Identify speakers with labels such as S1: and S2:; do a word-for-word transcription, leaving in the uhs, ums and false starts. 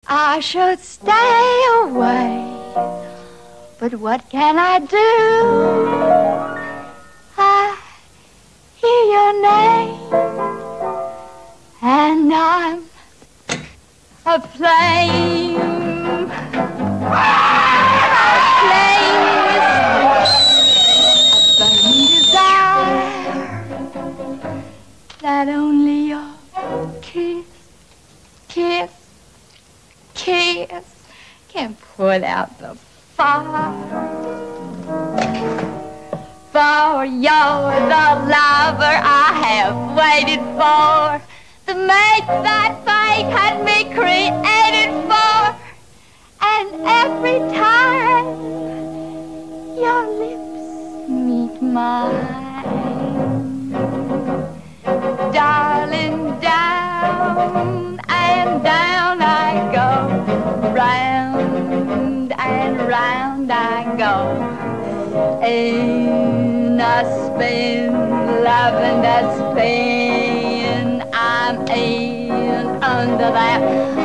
S1: I should stay away, but what can I do? I hear your name, and I'm a flame, a flame with a burning desire that only your kiss, kiss, kiss can put out the fire. For you're the lover I have waited for, the mate that fate had me created for. And every time your lips meet mine, darling, down and down I go, round and round I go. In a spin, loving that spin, I'm in under that